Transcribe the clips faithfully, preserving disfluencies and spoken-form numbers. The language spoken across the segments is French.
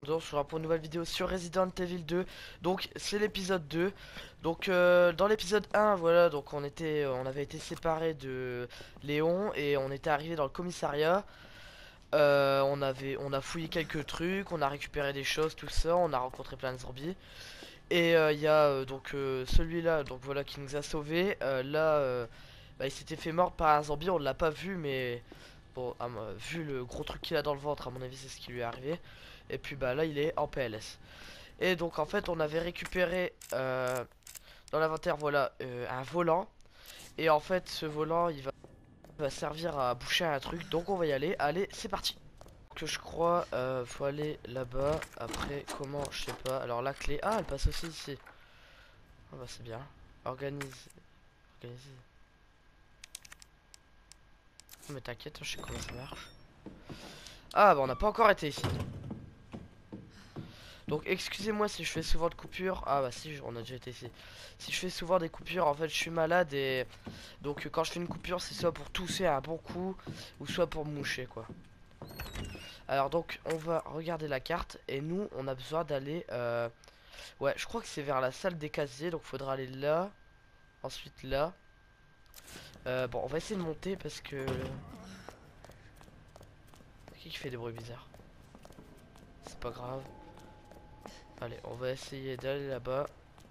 On se revoit pour une nouvelle vidéo sur Resident Evil deux. Donc c'est l'épisode deux. Donc euh, dans l'épisode un, voilà, donc on était on avait été séparés de Léon et on était arrivé dans le commissariat. Euh, on avait on a fouillé quelques trucs, on a récupéré des choses, tout ça, on a rencontré plein de zombies. Et il euh, y a euh, donc euh, celui-là, donc voilà, qui nous a sauvés. Euh, là euh, bah, il s'était fait mordre par un zombie, on l'a pas vu, mais bon, à mo- vu le gros truc qu'il a dans le ventre, à mon avis c'est ce qui lui est arrivé. Et puis bah là il est en P L S. Et donc en fait on avait récupéré euh, dans l'inventaire, voilà, euh, un volant. Et en fait ce volant il va, va servir à boucher un truc. Donc on va y aller. Allez, c'est parti. Que je crois, euh, faut aller là-bas. Après comment, je sais pas. Alors la clé, ah elle passe aussi ici. Ah bah c'est bien. Organise. Organise. Mais t'inquiète, je sais comment ça marche. Ah bah on n'a pas encore été ici. Donc excusez-moi si je fais souvent de coupures. Ah bah si, on a déjà été ici. Si je fais souvent des coupures, en fait je suis malade. Et donc quand je fais une coupure, c'est soit pour tousser un bon coup, ou soit pour me moucher, quoi. Alors donc on va regarder la carte. Et nous on a besoin d'aller euh... ouais, je crois que c'est vers la salle des casiers. Donc faudra aller là. Ensuite là. euh, Bon, on va essayer de monter parce que... Qui qui fait des bruits bizarres? C'est pas grave. Allez, on va essayer d'aller là-bas.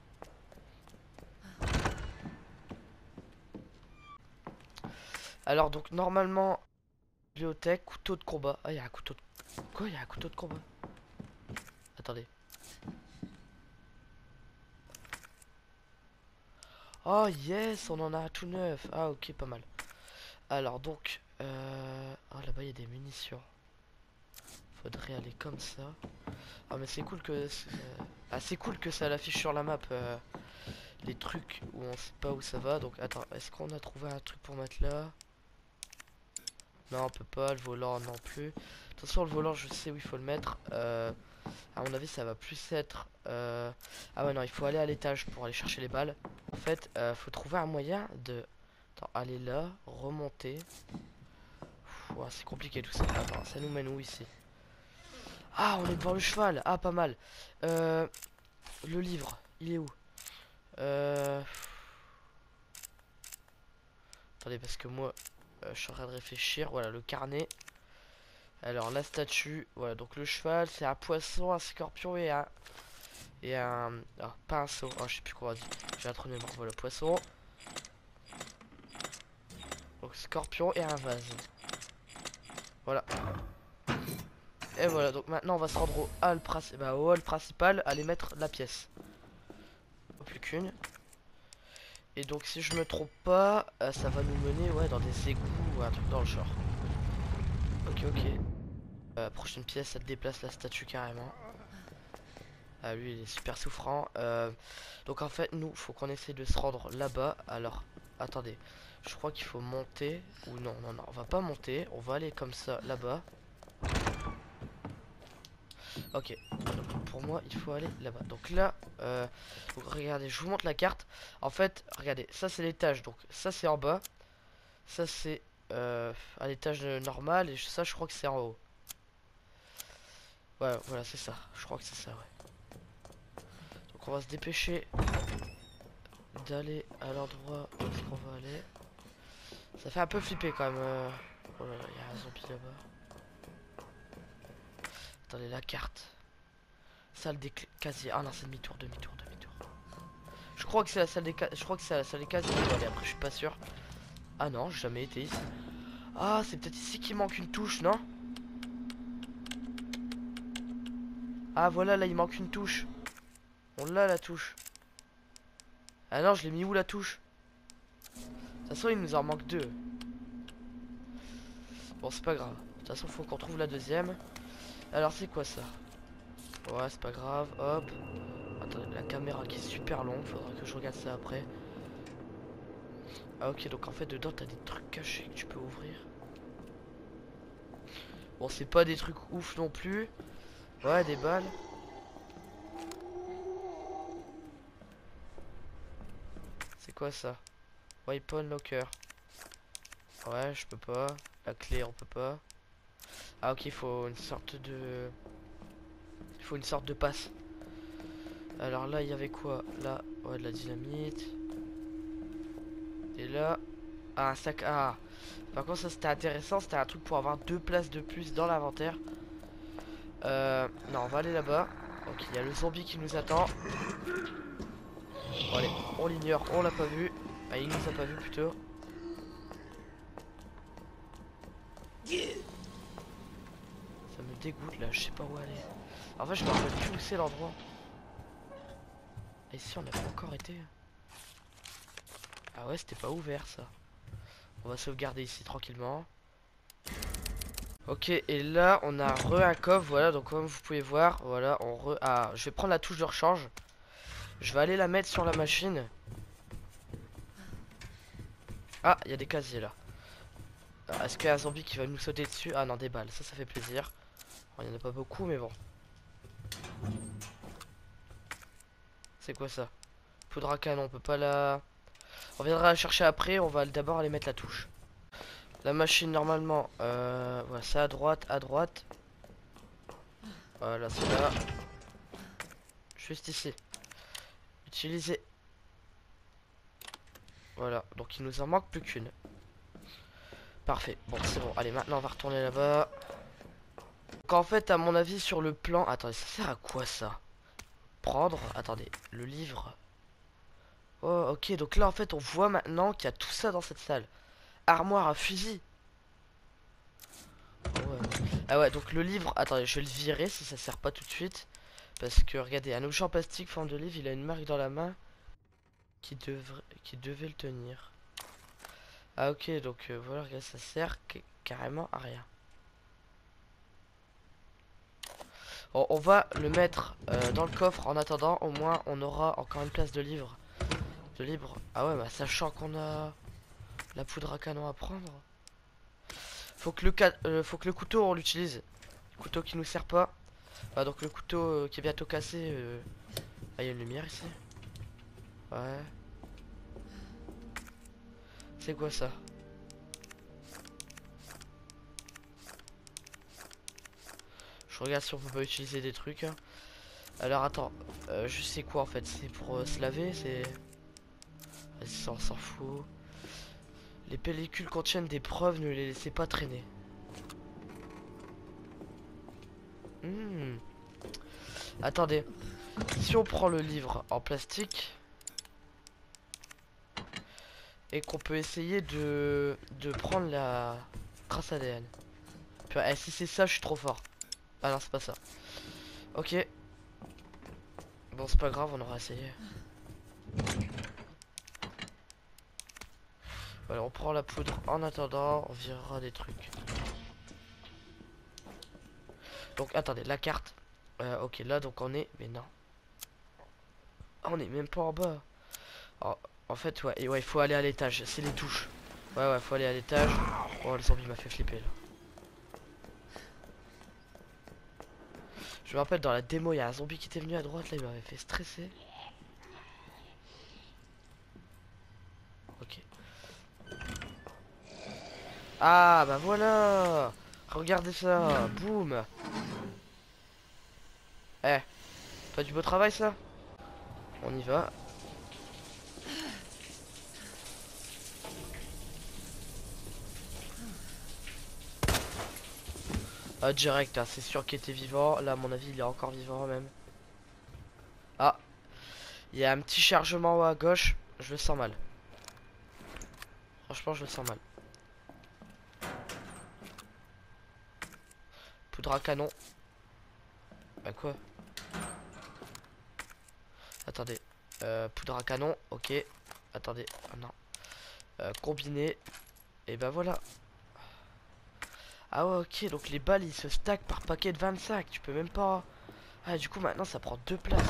Alors donc normalement, bibliothèque, couteau de combat. Ah, il y a un couteau de... Quoi, il y a un couteau de combat? Attendez. Oh yes, on en a un tout neuf. Ah ok, pas mal. Alors donc, euh... oh là-bas il y a des munitions. Faudrait aller comme ça. Ah mais c'est cool que... Ah c'est cool que ça l'affiche sur la map. euh, Les trucs où on sait pas où ça va. Donc attends, est-ce qu'on a trouvé un truc pour mettre là? Non, on peut pas. Le volant non plus. Attention, le volant je sais où il faut le mettre. Euh... À mon avis ça va plus être... euh, Ah ouais non, il faut aller à l'étage pour aller chercher les balles. En fait, euh, faut trouver un moyen de... Attends, aller là, remonter. Ouah, c'est compliqué tout ça. Attends, ça nous mène où ici? Ah, on est devant le cheval. Ah, pas mal. Euh, le livre, il est où? Euh... Attendez, parce que moi, euh, je suis en train de réfléchir. Voilà, le carnet. Alors, la statue. Voilà, donc le cheval, c'est un poisson, un scorpion et un... Et un... Ah, pas un saut. Oh, je sais plus quoi on dit. J'ai un trou de mémoire. Voilà, poisson. Donc, scorpion et un vase. Voilà. Et voilà, donc maintenant on va se rendre au hall, princi bah, au hall principal, aller mettre la pièce. Plus qu'une. Et donc si je me trompe pas, euh, ça va nous mener, ouais, dans des égouts ou un truc dans le genre. Ok, ok. Euh, prochaine pièce, ça te déplace la statue carrément. Ah, lui il est super souffrant. Euh, donc en fait nous, faut qu'on essaie de se rendre là-bas. Alors, attendez, je crois qu'il faut monter. Ou non, non, non, on va pas monter, on va aller comme ça là-bas. Ok, donc pour moi il faut aller là-bas. Donc là, euh, donc regardez, je vous montre la carte. En fait, regardez, ça c'est l'étage, donc ça c'est en bas. Ça c'est euh, à l'étage normal et ça je crois que c'est en haut. Ouais, voilà, c'est ça. Je crois que c'est ça, ouais. Donc on va se dépêcher d'aller à l'endroit où est-ce qu'on va aller. Ça fait un peu flipper quand même. euh. Oh là là, il y a un zombie là-bas. Attendez, la carte. Salle des casiers. Ah non, c'est demi-tour, demi-tour, demi-tour. Je crois que c'est la salle des casiers. Je crois que c'est la salle des casiers. Allez, après je suis pas sûr. Ah non, j'ai jamais été ici. Ah, c'est peut-être ici qu'il manque une touche, non? Ah voilà, là il manque une touche. On l'a la touche. Ah non, je l'ai mis où la touche? De toute façon, il nous en manque deux. Bon, c'est pas grave. De toute façon, faut qu'on trouve la deuxième. Alors, c'est quoi ça? Ouais, c'est pas grave. Hop. Attendez, la caméra qui est super longue. Faudra que je regarde ça après. Ah, ok, donc en fait, dedans, t'as des trucs cachés que tu peux ouvrir. Bon, c'est pas des trucs ouf non plus. Ouais, des balles. C'est quoi ça? Weapon locker. Ouais, je peux pas. La clé, on peut pas. Ah, ok, il faut une sorte de... Il faut une sorte de passe. Alors là, il y avait quoi? Là, ouais, de la dynamite. Et là, ah, un sac. Ah, par contre, ça c'était intéressant. C'était un truc pour avoir deux places de plus dans l'inventaire. Euh, non, on va aller là-bas. Donc, il y a le zombie qui nous attend. Bon, allez, on l'ignore, on l'a pas vu. Ah, il nous a pas vu plutôt. Ça me dégoûte là, je sais pas où aller. En fait, je me rappelle plus où c'est l'endroit. Et si on n'a pas encore été? Ah ouais, c'était pas ouvert ça. On va sauvegarder ici tranquillement. Ok, et là on a re un coffre, voilà, donc comme vous pouvez voir, voilà, on re... Ah, je vais prendre la touche de rechange. Je vais aller la mettre sur la machine. Ah, il y a des casiers là. Est-ce qu'il y a un zombie qui va nous sauter dessus? Ah non, des balles, ça, ça fait plaisir. Il n'y en a pas beaucoup, mais bon. C'est quoi ça? Poudre à canon, on peut pas la... On viendra la chercher après, on va d'abord aller mettre la touche. La machine, normalement, euh... voilà, c'est à droite, à droite. Voilà, c'est là. Juste ici. Utiliser. Voilà, donc il nous en manque plus qu'une. Parfait, bon c'est bon, allez maintenant on va retourner là-bas. Donc en fait à mon avis sur le plan... Attendez, ça sert à quoi ça? Prendre, attendez, le livre. Oh ok, donc là en fait on voit maintenant qu'il y a tout ça dans cette salle. Armoire à fusil. Ouais. Ah ouais, donc le livre, attendez, je vais le virer si ça sert pas tout de suite. Parce que regardez, un objet en plastique forme de livre, il a une marque dans la main qui, devrait, qui devait le tenir. Ah ok, donc euh, voilà, regarde, ça sert carrément à rien. Bon, on va le mettre euh, dans le coffre en attendant, au moins on aura encore une place de livre. De libre. Ah ouais, bah sachant qu'on a la poudre à canon à prendre. Faut que le, ca euh, faut que le couteau on l'utilise. Le couteau qui nous sert pas. Ah, donc le couteau euh, qui est bientôt cassé. Euh... Ah, il y a une lumière ici. Ouais. C'est quoi ça? Je regarde si on peut pas utiliser des trucs. Alors attends, euh, je sais quoi en fait. C'est pour euh, se laver, c'est... Vas-y, ça on s'en fout. Les pellicules contiennent des preuves, ne les laissez pas traîner. Hmm. Attendez. Si on prend le livre en plastique et qu'on peut essayer de, de prendre la trace A D N. Puis, eh, si c'est ça, je suis trop fort. Ah non, c'est pas ça. Ok. Bon, c'est pas grave, on aura essayé. Voilà, on prend la poudre en attendant, on virera des trucs. Donc, attendez, la carte. Euh, ok, là, donc on est... Mais non. Ah, on est même pas en bas. Oh, en fait, ouais, et ouais, il faut aller à l'étage. C'est les touches. Ouais, ouais, faut aller à l'étage. Oh, le zombie m'a fait flipper, là. Je me rappelle, dans la démo, il y a un zombie qui était venu à droite, là, il m'avait fait stresser. Ok. Ah, bah voilà. Regardez ça. Boum. Eh, pas du beau travail, ça? On y va. Ah, direct, hein, c'est sûr qu'il était vivant. Là, à mon avis, il est encore vivant, même. Ah, il y a un petit chargement à gauche. Je le sens mal. Franchement, je le sens mal. Poudre à canon. Bah quoi? Attendez. Euh, poudre à canon, ok. Attendez, ah non. Euh, combiné. Et bah voilà. Ah ouais, ok, donc les balles ils se stackent par paquet de vingt-cinq. Tu peux même pas... Ah, du coup, maintenant ça prend deux places.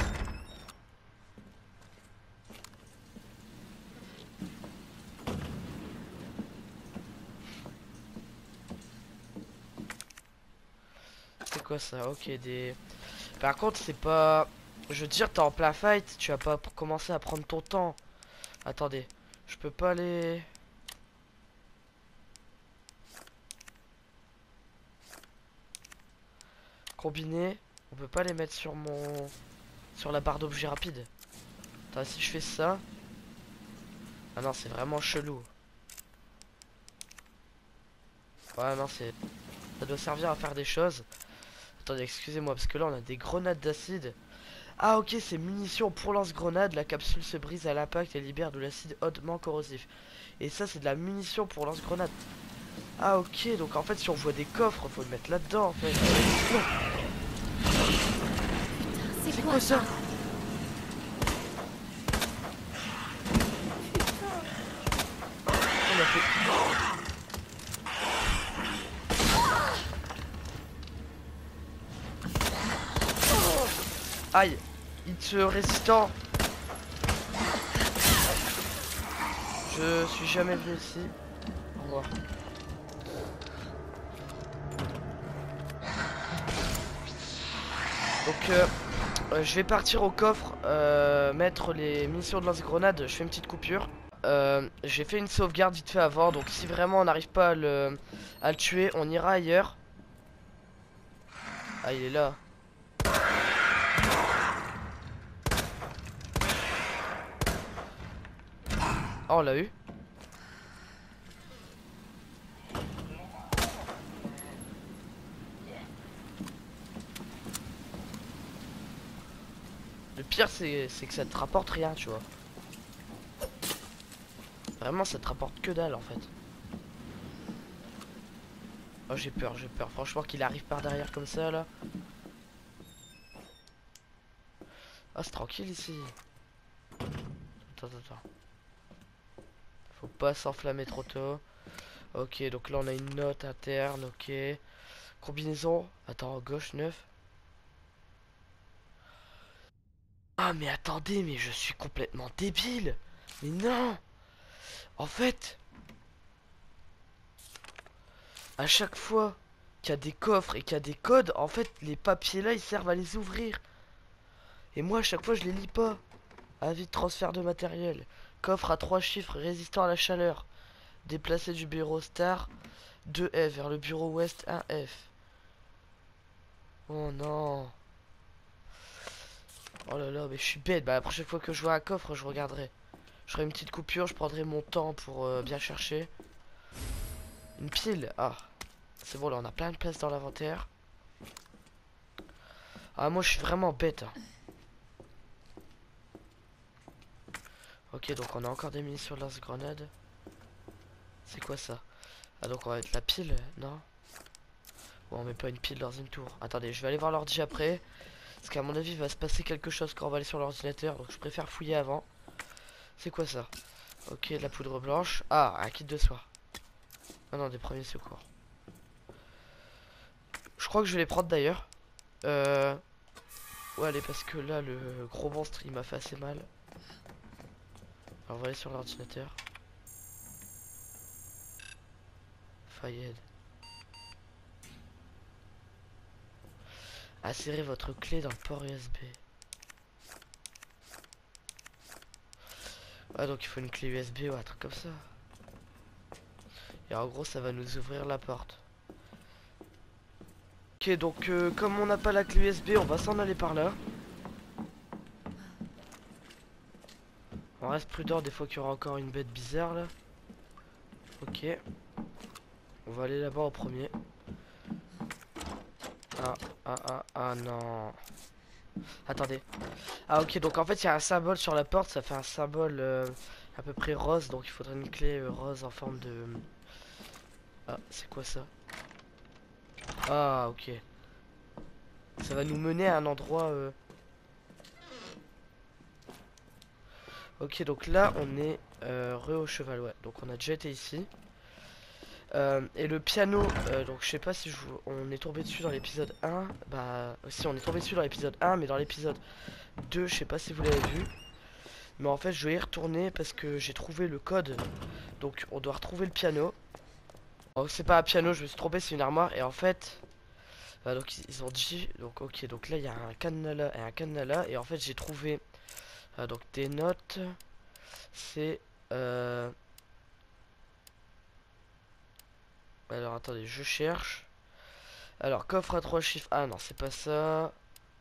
C'est quoi ça? Ok, des... Par contre, c'est pas... Je veux dire, t'es en plein fight. Tu vas pas commencer à prendre ton temps. Attendez. Je peux pas aller... Combiner. On peut pas les mettre sur mon... Sur la barre d'objet rapide. Attends, si je fais ça... Ah non, c'est vraiment chelou. Ouais, non, c'est... Ça doit servir à faire des choses. Attendez, excusez-moi, parce que là, on a des grenades d'acide. Ah, ok, c'est munitions pour lance-grenade. La capsule se brise à l'impact et libère de l'acide hautement corrosif. Et ça, c'est de la munition pour lance-grenade. Ah, ok, donc en fait, si on voit des coffres, faut le mettre là-dedans, en fait. C'est quoi ça? On a fait... Aïe, hit résistant. Je suis jamais venu ici. Au revoir. Donc euh, euh, je vais partir au coffre, euh, mettre les munitions de lance-grenade. Je fais une petite coupure. Euh, j'ai fait une sauvegarde vite fait avant, donc si vraiment on n'arrive pas à le, à le tuer, on ira ailleurs. Ah, il est là. Ah, on l'a eu. Le pire, c'est que ça te rapporte rien, tu vois. Vraiment, ça te rapporte que dalle, en fait. Oh, j'ai peur, j'ai peur. Franchement, qu'il arrive par derrière comme ça, là. Ah, c'est tranquille ici. Attends, attends, attends. Faut pas s'enflammer trop tôt. Ok, donc là, on a une note interne, ok. Combinaison. Attends, gauche, neuf. Ah, mais attendez, mais je suis complètement débile. Mais non. En fait, à chaque fois qu'il y a des coffres et qu'il y a des codes, en fait, les papiers là, ils servent à les ouvrir. Et moi, à chaque fois, je les lis pas. Avis de transfert de matériel. Coffre à trois chiffres résistant à la chaleur. Déplacé du bureau Star deux F vers le bureau Ouest un F. Oh non. Oh là là, mais je suis bête. Bah, la prochaine fois que je vois un coffre, je regarderai. Je ferai une petite coupure, je prendrai mon temps pour euh, bien chercher. Une pile. Ah, c'est bon, là, on a plein de place dans l'inventaire. Ah, moi, je suis vraiment bête. Hein. Ok, donc on a encore des munitions de lance-grenade. C'est quoi ça? Ah, donc on va mettre la pile, non? Ou on met pas une pile dans une tour. Attendez, je vais aller voir l'ordi après. Parce qu'à mon avis, il va se passer quelque chose quand on va aller sur l'ordinateur. Donc je préfère fouiller avant. C'est quoi ça? Ok, de la poudre blanche. Ah, un kit de soie. Ah non, des premiers secours. Je crois que je vais les prendre d'ailleurs. Euh... Ouais, allez, parce que là, le gros monstre, il m'a fait assez mal. Alors, on va aller sur l'ordinateur. Fayed. Insérez votre clé dans le port U S B. Ouais, donc il faut une clé U S B ou un truc comme ça. Et en gros, ça va nous ouvrir la porte. Ok, donc euh, comme on n'a pas la clé U S B, on va s'en aller par là. On reste prudent des fois qu'il y aura encore une bête bizarre là. Ok. On va aller là-bas en premier. Ah, ah, ah, ah non. Attendez. Ah ok, donc en fait il y a un symbole sur la porte, ça fait un symbole euh, à peu près rose, donc il faudrait une clé euh, rose en forme de... Ah, c'est quoi ça? Ah ok. Ça va nous mener à un endroit... Euh... Ok, donc là on est euh, re au cheval, ouais. Donc on a déjà été ici. Euh, et le piano, euh, donc je sais pas si je vous... on est tombé dessus dans l'épisode un. Bah si, on est tombé dessus dans l'épisode un, mais dans l'épisode deux, je sais pas si vous l'avez vu. Mais en fait je vais y retourner parce que j'ai trouvé le code. Donc on doit retrouver le piano. Oh, c'est pas un piano, je me suis trompé, c'est une armoire. Et en fait, bah, donc ils ont dit, donc ok, donc là il y a un cadenas là et un cadenas là. Et en fait j'ai trouvé euh, donc des notes. C'est euh... alors attendez, je cherche. Alors coffre à trois chiffres. Ah non, c'est pas ça.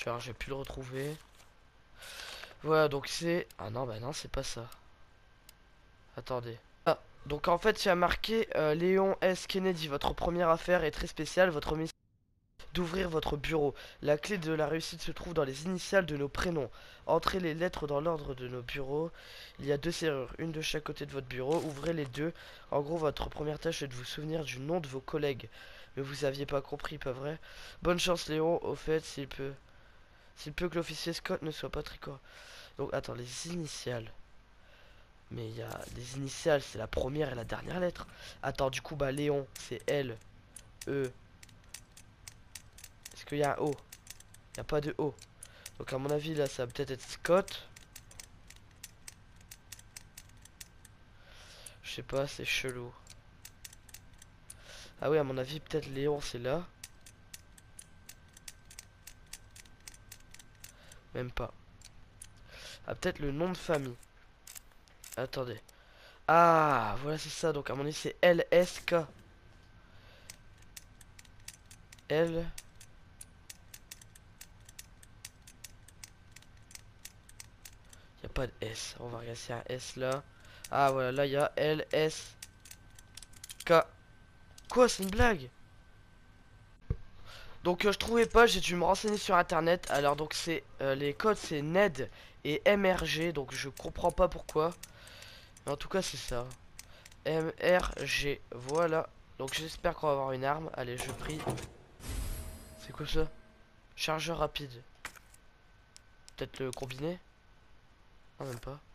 Tu vois, j'ai pu le retrouver. Voilà, donc c'est... Ah non, bah non, c'est pas ça. Attendez. Ah, donc en fait, il y a marqué euh, Léon S. Kennedy, votre première affaire est très spéciale, votre mission est d'ouvrir votre bureau. La clé de la réussite se trouve dans les initiales de nos prénoms. Entrez les lettres dans l'ordre de nos bureaux. Il y a deux serrures, une de chaque côté de votre bureau. Ouvrez les deux. En gros, votre première tâche est de vous souvenir du nom de vos collègues. Mais vous aviez pas compris, pas vrai? Bonne chance, Léon. Au fait, s'il peut... S'il peut que l'officier Scott ne soit pas tricot. Donc, attends, les initiales. Mais il y a les initiales, c'est la première et la dernière lettre. Attends, du coup, bah, Léon, c'est L, E. Est-ce qu'il y a un O? Il n'y a pas de O. Donc, à mon avis, là, ça va peut-être être Scott. Je sais pas, c'est chelou. Ah oui, à mon avis, peut-être Léon, c'est là. Même pas. Ah, peut-être le nom de famille. Attendez. Ah, voilà, c'est ça. Donc, à mon avis, c'est L S K. L. Il n'y a pas de S. On va regarder s'il y a un S là. Ah, voilà, là, il y a L S K. Quoi, c'est une blague? Donc, euh, je trouvais pas, j'ai dû me renseigner sur internet. Alors, donc, c'est euh, les codes, c'est N E D et M R G. Donc, je comprends pas pourquoi. Mais en tout cas, c'est ça. M R G. Voilà. Donc, j'espère qu'on va avoir une arme. Allez, je prie. C'est quoi ça? Chargeur rapide. Peut-être le combiné? Non, même pas.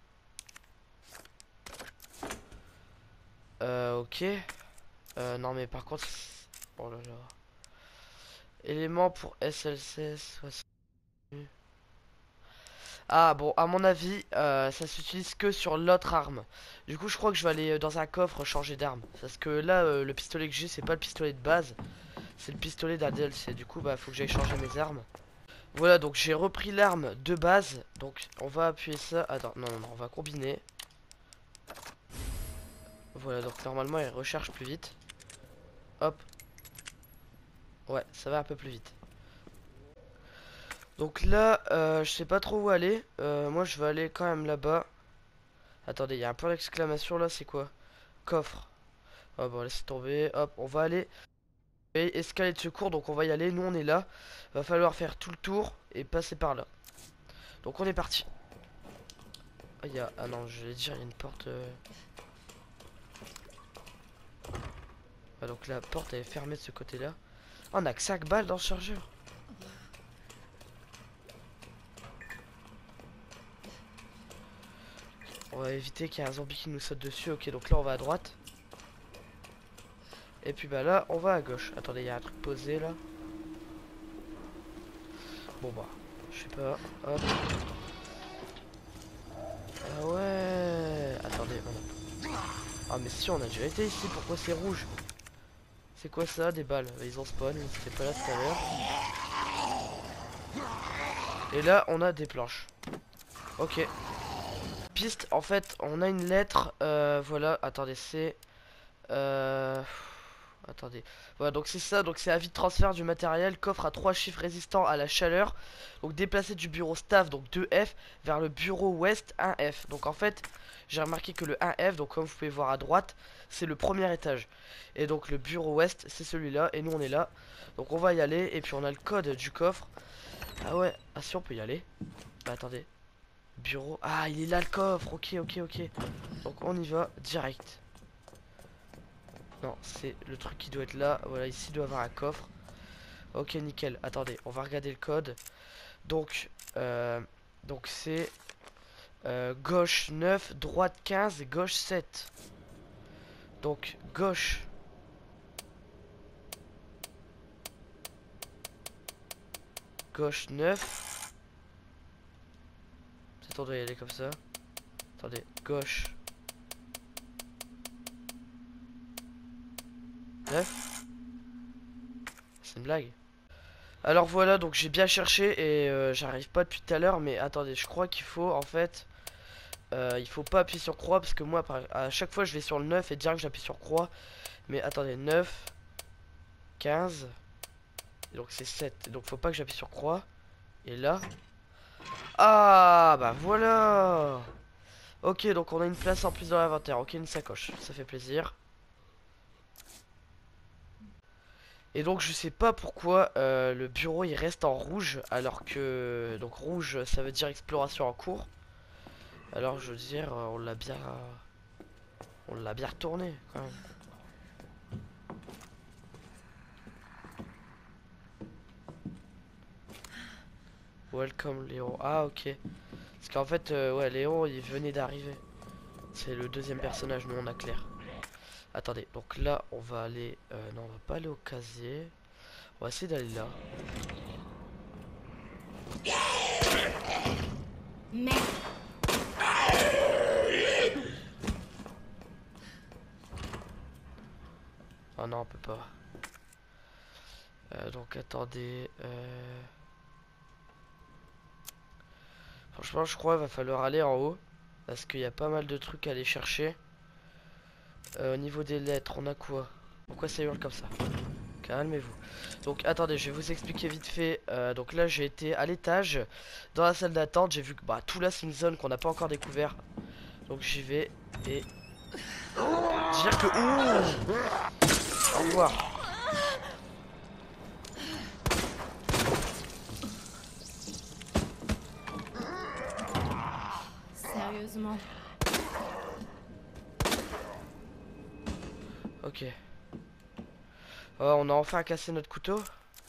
Euh, ok. Euh, non, mais par contre... Oh là là. Élément pour S L C S. Ah bon, à mon avis, euh, ça s'utilise que sur l'autre arme. Du coup, je crois que je vais aller euh, dans un coffre changer d'arme. Parce que là, euh, le pistolet que j'ai, c'est pas le pistolet de base. C'est le pistolet d'un D L C. Du coup, bah, faut que j'aille changer mes armes. Voilà, donc j'ai repris l'arme de base. Donc, on va appuyer ça. Attends, non, non, non, on va combiner. Voilà, donc normalement, il recharge plus vite. Hop. Ouais, ça va un peu plus vite. Donc là, euh, je sais pas trop où aller. Euh, moi, je vais aller quand même là-bas. Attendez, il y a un point d'exclamation là, c'est quoi? Coffre. Ah bon, laissez tomber. Hop, on va aller. Et escalier de secours, donc on va y aller. Nous, on est là. Va falloir faire tout le tour et passer par là. Donc on est parti. Ah, il y a... ah non, je vais dire, il y a une porte. Euh... Ah, donc la porte elle est fermée de ce côté-là. Ah, on a que cinq balles dans le chargeur. On va éviter qu'il y ait un zombie qui nous saute dessus. Ok, donc là on va à droite. Et puis bah là on va à gauche. Attendez, il y a un truc posé là. Bon bah, je sais pas. Hop. Ah ouais. Attendez, on a... Ah mais si, on a déjà été ici. Pourquoi c'est rouge? C'est quoi ça? Des balles. Ils ont spawn, mais c'était pas là tout à l'heure. Et là on a des planches. Ok. Piste, en fait on a une lettre. Euh, voilà, attendez, c'est... Euh... Attendez. Voilà, donc c'est ça. Donc c'est avis de transfert du matériel. Coffre à trois chiffres résistants à la chaleur. Donc déplacer du bureau staff, donc deux F, vers le bureau ouest, un F. Donc en fait, j'ai remarqué que le un F, donc comme vous pouvez voir à droite, c'est le premier étage. Et donc le bureau ouest, c'est celui-là. Et nous, on est là. Donc on va y aller. Et puis on a le code du coffre. Ah ouais. Ah si, on peut y aller. Bah attendez. Bureau. Ah, il est là le coffre. Ok, ok, ok. Donc on y va direct. Non, c'est le truc qui doit être là. Voilà, ici il doit y avoir un coffre. Ok, nickel. Attendez, on va regarder le code. Donc, euh, donc c'est euh, gauche neuf, droite quinze et gauche sept. Donc, gauche. Gauche neuf. Peut-être on doit y aller comme ça. Attendez, gauche neuf. C'est une blague. Alors voilà, donc j'ai bien cherché et euh, j'arrive pas depuis tout à l'heure. Mais attendez, je crois qu'il faut en fait... Euh, il faut pas appuyer sur croix parce que moi par- à chaque fois je vais sur le neuf et direct j'appuie sur croix. Mais attendez, neuf, quinze. Et donc c'est sept. Donc faut pas que j'appuie sur croix. Et là. Ah bah voilà. Ok, donc on a une place en plus dans l'inventaire. Ok, une sacoche, ça fait plaisir. Et donc je sais pas pourquoi euh, le bureau il reste en rouge alors que donc rouge ça veut dire exploration en cours. Alors je veux dire euh, on l'a bien on l'a bien retourné quand même. Welcome Léon. Ah ok. Parce qu'en fait euh, ouais Léon il venait d'arriver. C'est le deuxième personnage, nous on a Claire. Attendez, donc là on va aller euh, non on va pas aller au casier. On va essayer d'aller là. Merde. Ah non on peut pas. Euh, donc attendez. Euh... Franchement je crois qu'il va falloir aller en haut. Parce qu'il y a pas mal de trucs à aller chercher. Euh, au niveau des lettres, on a quoi? Pourquoi ça hurle comme ça? Calmez-vous. Donc attendez, je vais vous expliquer vite fait. Euh, donc là j'ai été à l'étage. Dans la salle d'attente, j'ai vu que bah, tout là c'est une zone qu'on n'a pas encore découvert. Donc j'y vais et... dire que... Ouh, au revoir. Sérieusement. Ok. Oh, on a enfin cassé notre couteau.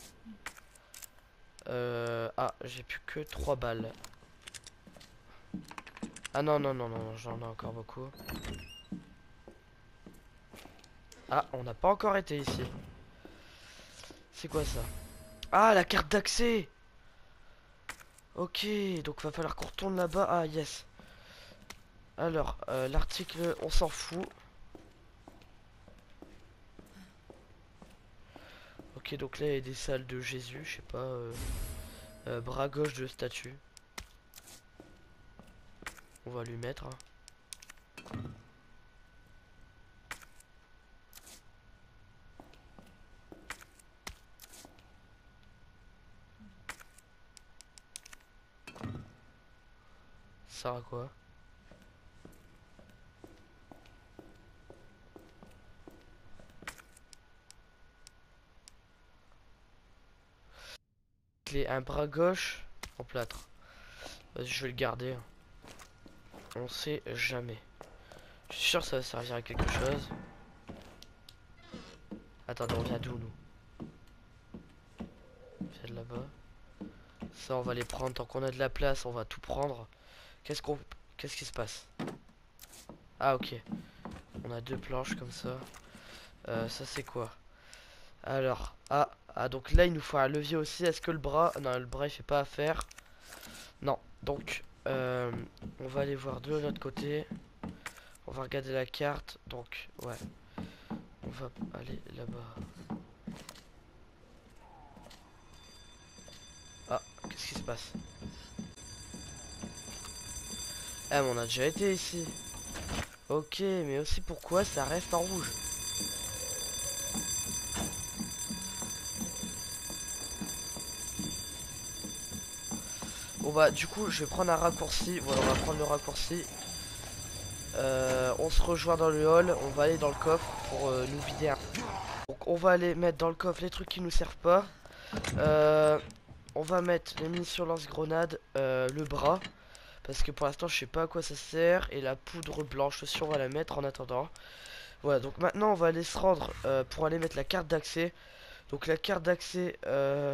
Euh... Ah, j'ai plus que trois balles. Ah non, non, non, non, j'en ai encore beaucoup. Ah, on n'a pas encore été ici. C'est quoi ça? Ah, la carte d'accès! Ok, donc va falloir qu'on retourne là-bas. Ah, yes. Alors, euh, l'article, on s'en fout. Ok, donc là, il y a des salles de Jésus, je sais pas. Euh, euh, bras gauche de statue. On va lui mettre. Hein. Ça sert à quoi? Clé, un bras gauche en plâtre. Vas-y, je vais le garder. Hein. On sait jamais. Je suis sûr que ça va servir à quelque chose. Attendez, on vient d'où nous? On vient de là-bas. Ça, on va les prendre. Tant qu'on a de la place, on va tout prendre. Qu'est-ce qu'on... Qu'est-ce qui se passe? Ah, ok. On a deux planches comme ça. Euh, ça, c'est quoi? Alors, ah, ah, donc là, il nous faut un levier aussi. Est-ce que le bras... Non, le bras, il fait pas affaire. Non, donc, euh, on va aller voir de l'autre côté. On va regarder la carte. Donc, ouais. On va aller là-bas. Ah, qu'est-ce qui se passe? Ah, mais on a déjà été ici. Ok, mais aussi pourquoi ça reste en rouge? Bon bah du coup je vais prendre un raccourci. Voilà, on va prendre le raccourci. Euh, on se rejoint dans le hall. On va aller dans le coffre pour euh, nous vider un... Donc on va aller mettre dans le coffre les trucs qui nous servent pas. Euh, on va mettre les munitions lance-grenades, euh, le bras. Parce que pour l'instant je sais pas à quoi ça sert. Et la poudre blanche aussi on va la mettre en attendant. Voilà, donc maintenant on va aller se rendre euh, pour aller mettre la carte d'accès. Donc la carte d'accès, euh,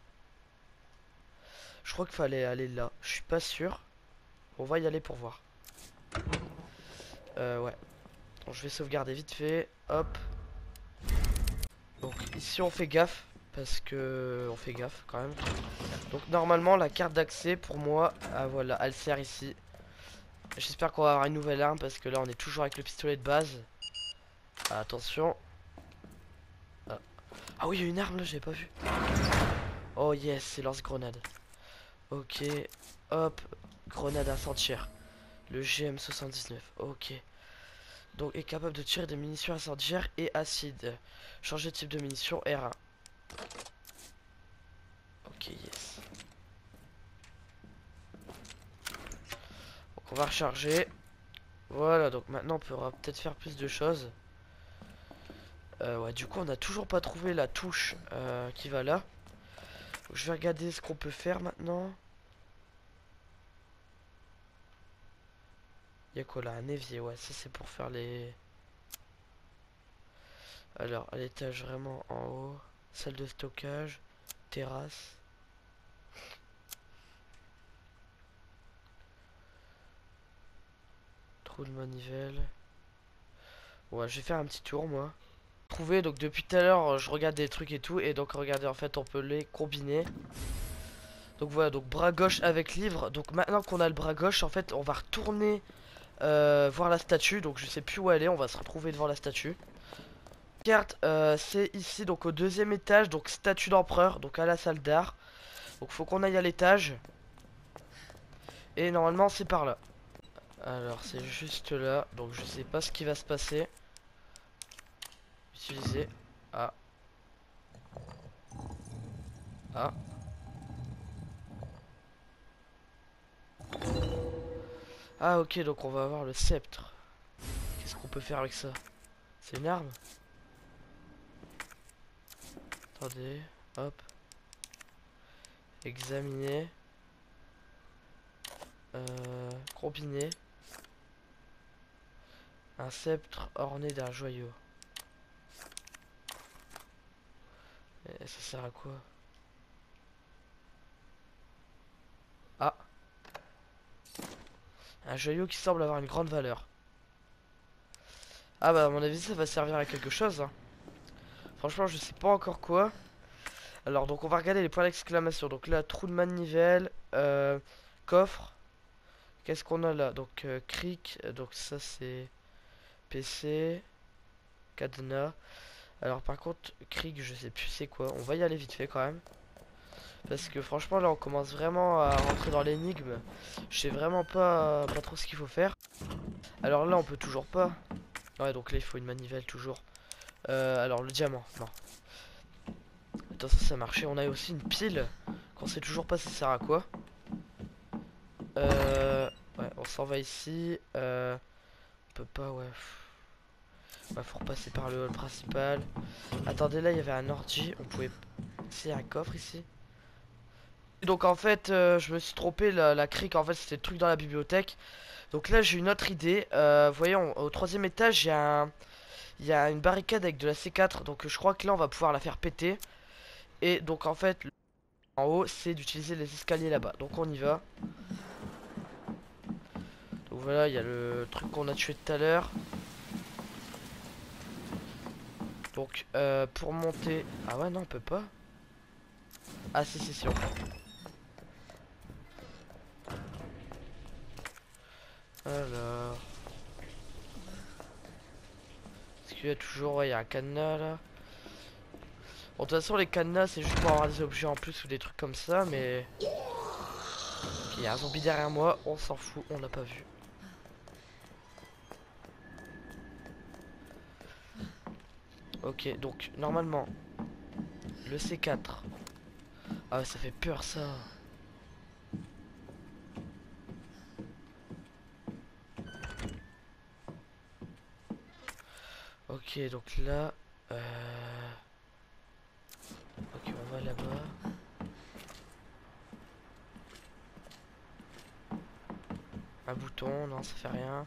je crois qu'il fallait aller là. Je suis pas sûr. On va y aller pour voir. Euh, ouais. Donc, je vais sauvegarder vite fait. Hop. Donc ici on fait gaffe. Parce que on fait gaffe quand même. Donc normalement la carte d'accès pour moi, ah voilà, elle sert ici. J'espère qu'on va avoir une nouvelle arme parce que là on est toujours avec le pistolet de base. Ah, attention. Ah. Ah oui, il y a une arme là, j'avais pas vu. Oh yes, c'est lance-grenade. Ok. Hop. Grenade incendiaire. Le G M soixante-dix-neuf. Ok. Donc est capable de tirer des munitions incendiaires et acides. Changer de type de munition R un. Ok, yes. on va recharger. Voilà, donc maintenant on pourra peut-être faire plus de choses. Euh, ouais, du coup on n'a toujours pas trouvé la touche euh, qui va là. Donc, je vais regarder ce qu'on peut faire maintenant. Il y a quoi là? Un évier, ouais, ça c'est pour faire les... Alors, à l'étage vraiment en haut, salle de stockage, terrasse. Trou de manivelle. Ouais, je vais faire un petit tour moi. Trouvé, donc depuis tout à l'heure je regarde des trucs et tout, et donc regardez, en fait on peut les combiner. Donc voilà, donc bras gauche avec livre. Donc maintenant qu'on a le bras gauche, en fait on va retourner euh, voir la statue. Donc je sais plus où elle est, on va se retrouver devant la statue. Carte, euh, c'est ici, donc au deuxième étage, donc statue d'empereur, donc à la salle d'art. Donc faut qu'on aille à l'étage. Et normalement c'est par là. Alors c'est juste là, donc je sais pas ce qui va se passer. Utiliser. Ah. Ah. Ah ok, donc on va avoir le sceptre. Qu'est-ce qu'on peut faire avec ça? C'est une arme? Attendez, hop. Examiner. Euh, combiner. Un sceptre orné d'un joyau. Et ça sert à quoi? Ah. Un joyau qui semble avoir une grande valeur. Ah bah à mon avis ça va servir à quelque chose hein. Franchement je sais pas encore quoi. Alors donc on va regarder les points d'exclamation. Donc là trou de manivelle, euh, coffre. Qu'est-ce qu'on a là? Donc euh, cric, donc ça c'est P C, cadenas. Alors par contre cric je sais plus c'est quoi. On va y aller vite fait quand même. Parce que franchement là on commence vraiment à rentrer dans l'énigme. Je sais vraiment pas, pas trop ce qu'il faut faire. Alors là on peut toujours pas. Ouais donc là il faut une manivelle toujours. Euh, alors le diamant, non. Attends ça ça marchait. On a aussi une pile. Qu'on sait toujours pas ça sert à quoi. Euh, ouais on s'en va ici. Euh, on peut pas ouais. Bah faut repasser par le hall principal. Attendez là il y avait un ordi. On pouvait... C'est un coffre ici. Donc en fait euh, je me suis trompé, la, la crique en fait c'était le truc dans la bibliothèque. Donc là j'ai une autre idée. euh, Vous voyez on- au troisième étage il y a un... il y a une barricade avec de la C quatre. Donc je crois que là on va pouvoir la faire péter. Et donc en fait en haut c'est d'utiliser les escaliers là-bas. Donc on y va. Donc voilà il y a le truc qu'on a tué tout à l'heure. Donc euh, pour monter... Ah ouais non on peut pas. Ah si si si on peut. Alors... Est-ce qu'il y a toujours... Ouais, il y a un cadenas là. Bon, de toute façon, les cadenas, c'est juste pour avoir des objets en plus ou des trucs comme ça, mais... Ok, il y a un zombie derrière moi, on s'en fout, on l'a pas vu. Ok, donc, normalement, le C quatre. Ah ouais, ça fait peur ça. Ok, donc là... Euh... Ok, on va là-bas. Un bouton, non, ça fait rien.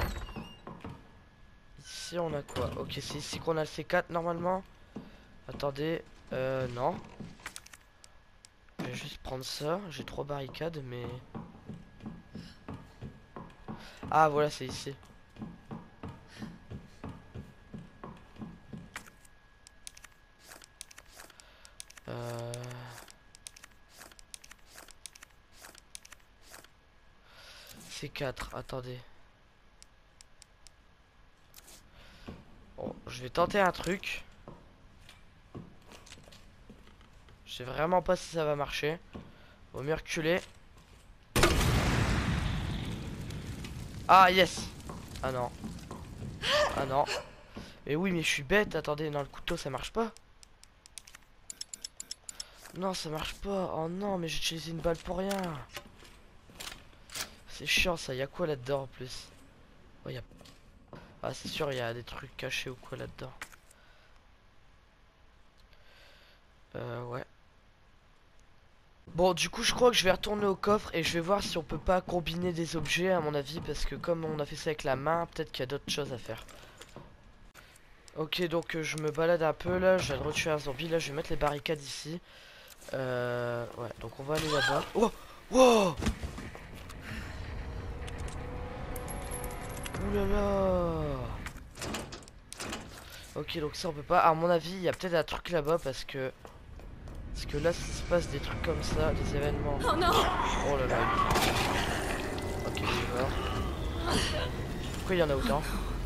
Ici, on a quoi? Ok, c'est ici qu'on a le C quatre, normalement. Attendez, euh, non. Je vais juste prendre ça. J'ai trois barricades, mais... Ah, voilà, c'est ici. Euh... C quatre, attendez. Bon, je vais tenter un truc. Je sais vraiment pas si ça va marcher. Vaut mieux reculer. Ah, yes! Ah non. Ah non. Mais oui, mais je suis bête. Attendez, non, le couteau, ça marche pas. Non, ça marche pas. Oh non, mais j'ai utilisé une balle pour rien. C'est chiant ça, y a quoi là-dedans en plus? Oh, y a... Ah c'est sûr, il y a des trucs cachés ou quoi là-dedans. Euh ouais. Bon du coup je crois que je vais retourner au coffre et je vais voir si on peut pas combiner des objets à mon avis. Parce que comme on a fait ça avec la main, peut-être qu'il y a d'autres choses à faire. Ok donc euh, je me balade un peu là, je viens de retuer un zombie. Là je vais mettre les barricades ici. Euh ouais donc on va aller là-bas. Oh wow. Ouh là là. Ok donc ça on peut pas. À mon avis il y a peut-être un truc là-bas parce que... Parce que là s'il se passe des trucs comme ça, des événements. Oh non. Oh là là. Ok il est mort. Pourquoi il y en a autant?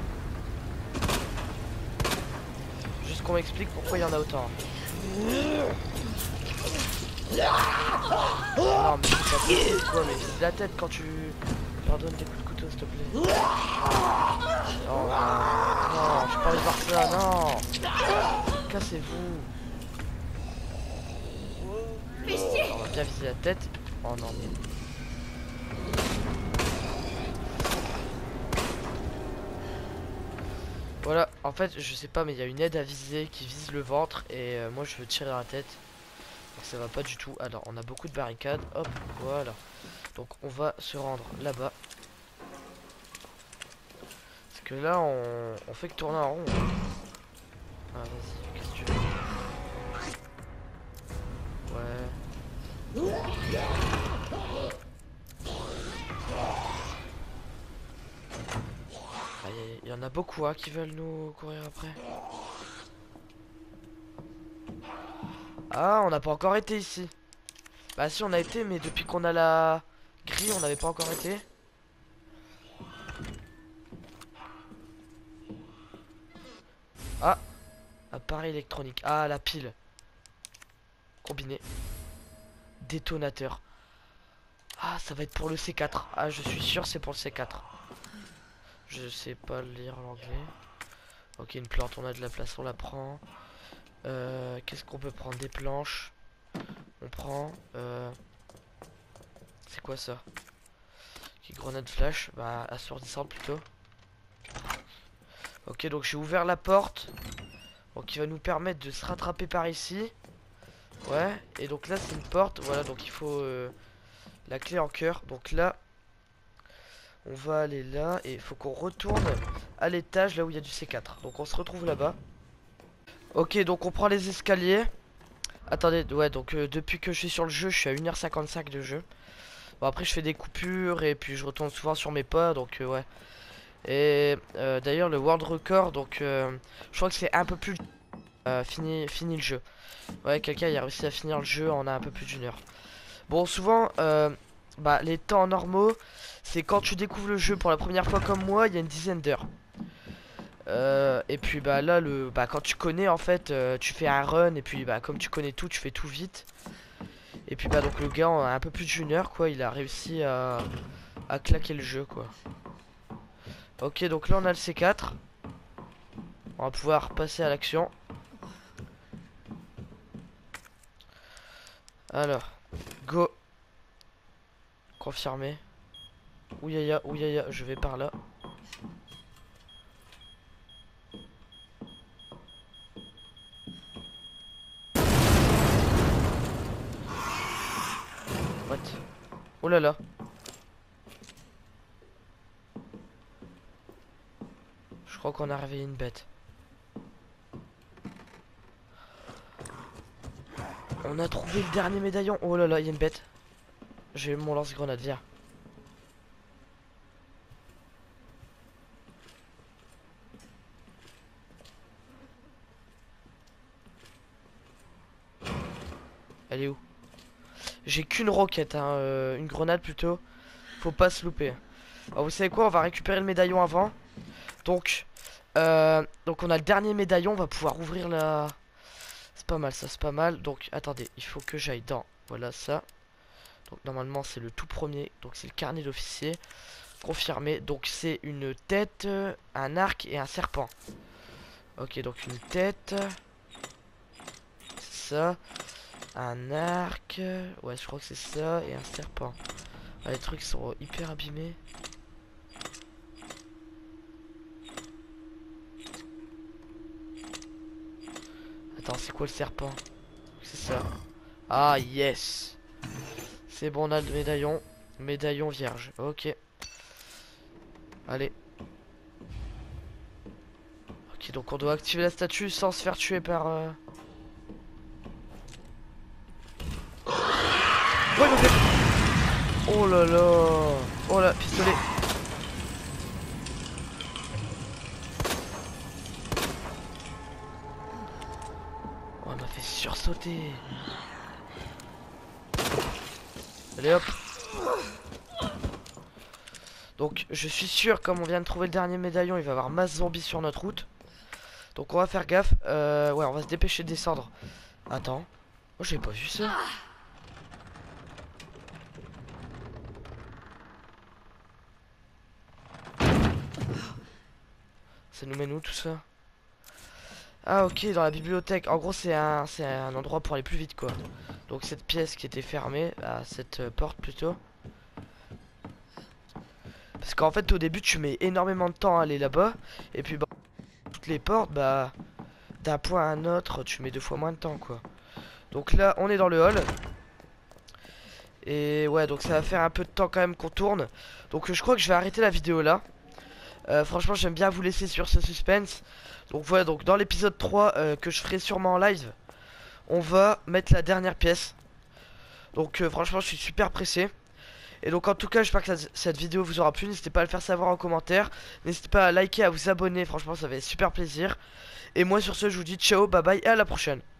Juste qu'on m'explique pourquoi il y en a autant. Non mais c'est pas possible quoi, mais vise la tête quand tu leur donnes des coups de couteau s'il te plaît. Non, non, non, j'ai pas envie de voir ça, non. Cassez-vous. On va bien viser la tête. Oh non mais... Voilà, en fait je sais pas mais il y a une aide à viser qui vise le ventre et euh, moi je veux tirer dans la tête. Donc ça va pas du tout. Alors on a beaucoup de barricades. Hop, voilà. Donc on va se rendre là-bas. Parce que là on, on fait que tourner en rond. Ah vas-y, qu'est-ce que tu veux? Ouais. Il y en a beaucoup hein, qui veulent nous courir après. Ah on n'a pas encore été ici. Bah si on a été mais depuis qu'on a la grille on n'avait pas encore été. Ah, appareil électronique. Ah la pile. Combiné. Détonateur. Ah ça va être pour le C quatre. Ah je suis sûr c'est pour le C quatre. Je sais pas lire l'anglais. Ok une plante on a de la place on la prend. Euh, Qu'est-ce qu'on peut prendre? Des planches. On prend euh... C'est quoi ça? Qui grenade flash? Bah assourdissante plutôt. Ok donc j'ai ouvert la porte. Donc il va nous permettre de se rattraper par ici. Ouais. Et donc là c'est une porte. Voilà donc il faut euh, la clé en cœur. Donc là on va aller là. Et il faut qu'on retourne à l'étage là où il y a du C quatre. Donc on se retrouve là-bas. Ok donc on prend les escaliers. Attendez ouais donc euh, depuis que je suis sur le jeu je suis à une heure cinquante-cinq de jeu. Bon après je fais des coupures et puis je retourne souvent sur mes pas donc euh, ouais. Et euh, d'ailleurs le world record donc euh, je crois que c'est un peu plus euh, fini, fini le jeu. Ouais quelqu'un a réussi à finir le jeu en un peu plus d'une heure. Bon souvent euh, bah, les temps normaux c'est quand tu découvres le jeu pour la première fois comme moi il y a une dizaine d'heures. Euh, et puis bah là le bah quand tu connais en fait euh, tu fais un run et puis bah comme tu connais tout tu fais tout vite. Et puis bah donc le gars en un peu plus d'une heure quoi il a réussi à, à claquer le jeu quoi. Ok donc là on a le C quatre. On va pouvoir passer à l'action. Alors go. Confirmé. Ouyaya ouyaya je vais par là. What? Oh là là. Je crois qu'on a réveillé une bête. On a trouvé le dernier médaillon. Oh là là, il y a une bête. J'ai mon lance-grenade, viens. Elle est où? J'ai qu'une roquette, hein, euh, une grenade plutôt. Faut pas se louper. Alors vous savez quoi? On va récupérer le médaillon avant. Donc, euh, donc on a le dernier médaillon. On va pouvoir ouvrir la... C'est pas mal ça, c'est pas mal. Donc attendez, il faut que j'aille dans... Voilà ça. Donc normalement c'est le tout premier. Donc c'est le carnet d'officier. Confirmé. Donc c'est une tête, un arc et un serpent. Ok donc une tête. C'est ça. Un arc. Ouais je crois que c'est ça. Et un serpent. Ah, les trucs sont hyper abîmés. Attends, c'est quoi le serpent? C'est ça. Ah yes. C'est bon, on a le médaillon. Médaillon vierge. Ok. Allez. Ok, donc on doit activer la statue sans se faire tuer par... Euh... Ouais, il m'a fait... Oh là là. Oh là, pistolet. Oh, il m'a fait sursauter. Allez hop. Donc je suis sûr, comme on vient de trouver le dernier médaillon, il va y avoir masse zombies sur notre route. Donc on va faire gaffe. euh, Ouais, on va se dépêcher de descendre. Attends. Oh, j'ai pas vu ça. Ça nous mène où tout ça? Ah ok, dans la bibliothèque. En gros c'est un, c'est un endroit pour aller plus vite quoi. Donc cette pièce qui était fermée, ah, cette euh, porte plutôt. Parce qu'en fait au début tu mets énormément de temps à aller là-bas. Et puis bah, toutes les portes, bah d'un point à un autre, tu mets deux fois moins de temps quoi. Donc là on est dans le hall. Et ouais, donc ça va faire un peu de temps quand même qu'on tourne. Donc euh, je crois que je vais arrêter la vidéo là. euh, Franchement j'aime bien vous laisser sur ce suspense. Donc voilà, donc dans l'épisode trois euh, que je ferai sûrement en live, on va mettre la dernière pièce. Donc euh, franchement je suis super pressé. Et donc en tout cas j'espère que ça- cette vidéo vous aura plu. N'hésitez pas à le faire savoir en commentaire. N'hésitez pas à liker, à vous abonner. Franchement ça fait super plaisir. Et moi sur ce je vous dis ciao, bye bye et à la prochaine.